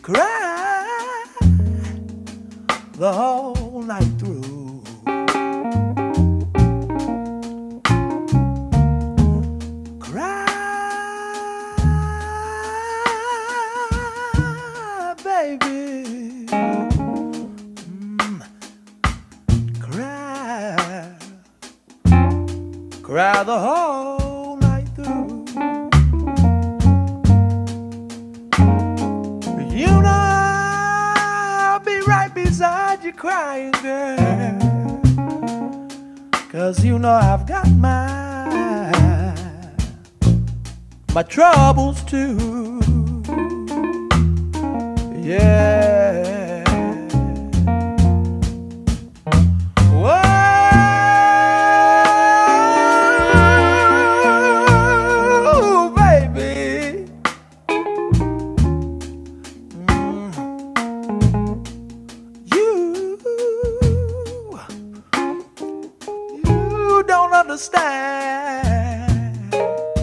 cry the whole night through. Cry, baby. Cry, cry the whole night through. You know I'll be right beside you crying, girl, 'cause you know I've got my troubles too. Yeah. Whoa, baby. You don't understand.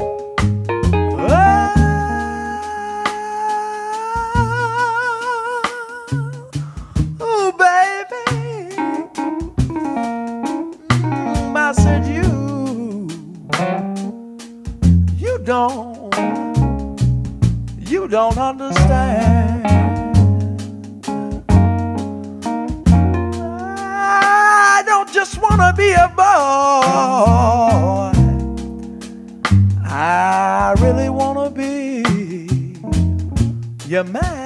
Oh, baby. I said you don't understand. I don't just wanna be a boy, I really wanna be your man.